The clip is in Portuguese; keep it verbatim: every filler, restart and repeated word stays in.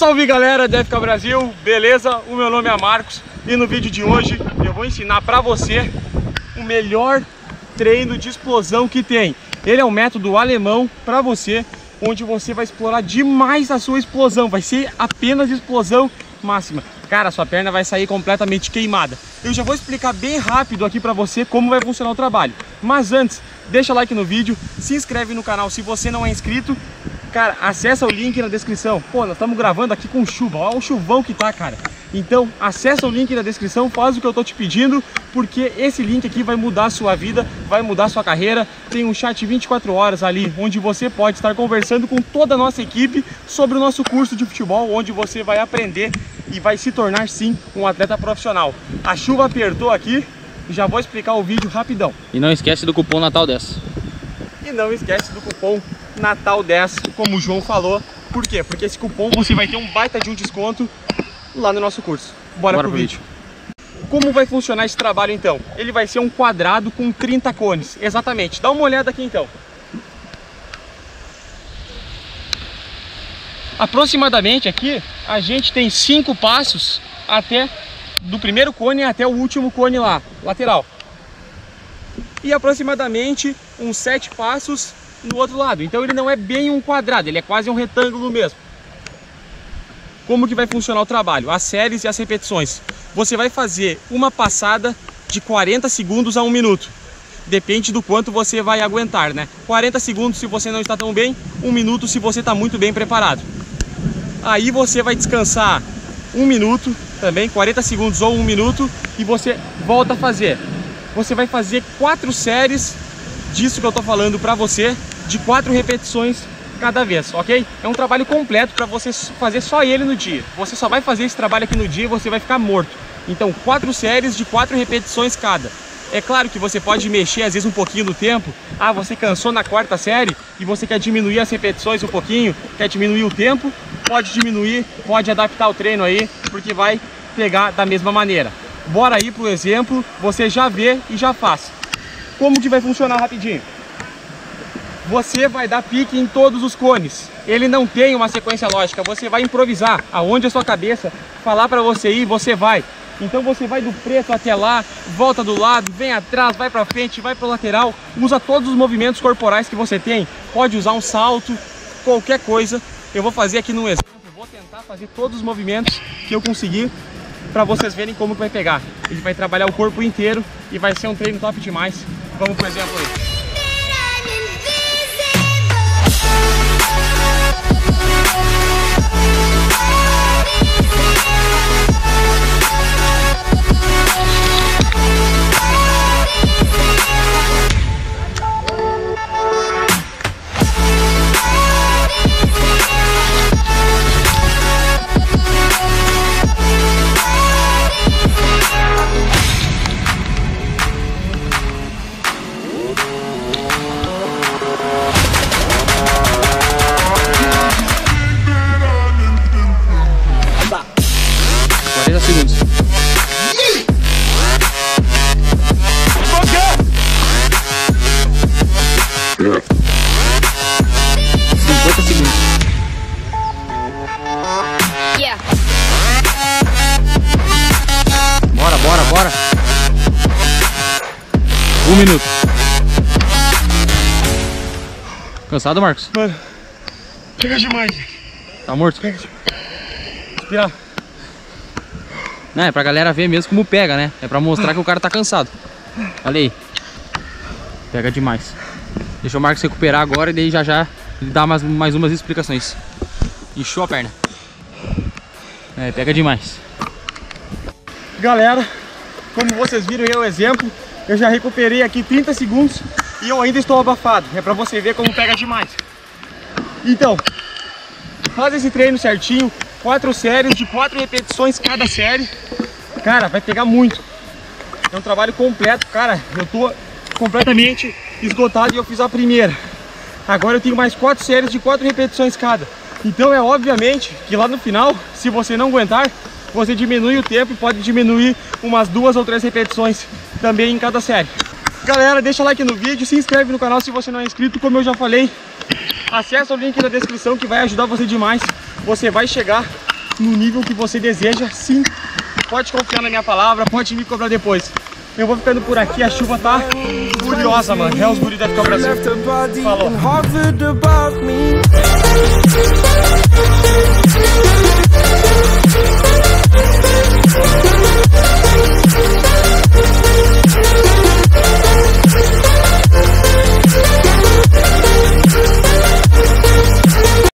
Salve galera do F K Brasil, beleza? O meu nome é Marcos e no vídeo de hoje eu vou ensinar pra você o melhor treino de explosão que tem. Ele é um método alemão pra você, onde você vai explorar demais a sua explosão, vai ser apenas explosão máxima. Cara, sua perna vai sair completamente queimada. Eu já vou explicar bem rápido aqui pra você como vai funcionar o trabalho. Mas antes, deixa like no vídeo, se inscreve no canal se você não é inscrito. Cara, acessa o link na descrição. Pô, nós estamos gravando aqui com chuva, olha o chuvão que tá, cara. Então, acessa o link na descrição, faz o que eu tô te pedindo, porque esse link aqui vai mudar a sua vida, vai mudar a sua carreira. Tem um chat vinte e quatro horas ali, onde você pode estar conversando com toda a nossa equipe sobre o nosso curso de futebol, onde você vai aprender e vai se tornar, sim, um atleta profissional. A chuva apertou aqui, já vou explicar o vídeo rapidão. E não esquece do cupom Natal dez. E não esquece do cupom Natal dez, como o João falou. Por quê? Porque esse cupom você vai ter um baita de um desconto lá no nosso curso. Bora, Bora pro, pro vídeo. vídeo. Como vai funcionar esse trabalho então? Ele vai ser um quadrado com trinta cones. Exatamente. Dá uma olhada aqui então. Aproximadamente aqui a gente tem cinco passos até do primeiro cone até o último cone lá, lateral. E aproximadamente uns sete passos no outro lado. Então ele não é bem um quadrado, ele é quase um retângulo mesmo. Como que vai funcionar o trabalho? As séries e as repetições. Você vai fazer uma passada de quarenta segundos a um minuto. Depende do quanto você vai aguentar, né? quarenta segundos se você não está tão bem, um minuto se você está muito bem preparado. Aí você vai descansar um minuto também, quarenta segundos ou um minuto, e você volta a fazer. Você vai fazer quatro séries disso que eu tô falando pra você, de quatro repetições cada vez, ok? É um trabalho completo para você fazer só ele no dia. Você só vai fazer esse trabalho aqui no dia e você vai ficar morto. Então, quatro séries de quatro repetições cada. É claro que você pode mexer às vezes um pouquinho no tempo. Ah, você cansou na quarta série e você quer diminuir as repetições um pouquinho, quer diminuir o tempo, pode diminuir, pode adaptar o treino aí, porque vai pegar da mesma maneira. Bora aí pro exemplo, você já vê e já faz. Como que vai funcionar rapidinho? Você vai dar pique em todos os cones. Ele não tem uma sequência lógica, você vai improvisar. Aonde a sua cabeça falar para você ir, você vai. Então você vai do preto até lá, volta do lado, vem atrás, vai para frente, vai para o lateral. Usa todos os movimentos corporais que você tem. Pode usar um salto, qualquer coisa. Eu vou fazer aqui no exemplo, vou tentar fazer todos os movimentos que eu conseguir, para vocês verem como que vai pegar. Ele vai trabalhar o corpo inteiro e vai ser um treino top demais. Vamos pro exemplo aí. quarenta segundos. cinquenta segundos. Yeah. Bora, bora, bora. Um minuto. Cansado, Marcos? Mano, pega demais. Tá morto? Pega demais. Respirar. Não, é pra galera ver mesmo como pega, né? É pra mostrar que o cara tá cansado. Olha aí. Pega demais. Deixa o Marcos recuperar agora e daí já já ele dá mais, mais umas explicações. Inchou a perna. É, pega demais. Galera, como vocês viram aí o exemplo, eu já recuperei aqui trinta segundos e eu ainda estou abafado. É pra você ver como pega demais. Então, faz esse treino certinho. Quatro séries de quatro repetições cada série. Cara, vai pegar muito. É um trabalho completo. Cara, eu tô completamente esgotado e eu fiz a primeira. Agora eu tenho mais quatro séries de quatro repetições cada. Então é obviamente que lá no final, se você não aguentar, você diminui o tempo e pode diminuir umas duas ou três repetições também em cada série. Galera, deixa o like no vídeo, se inscreve no canal se você não é inscrito. Como eu já falei, acessa o link na descrição que vai ajudar você demais. Você vai chegar no nível que você deseja, sim. Pode confiar na minha palavra, pode me cobrar depois. Eu vou ficando por aqui, a chuva tá furiosa, mano. É os guri da F K Brasil. Falou.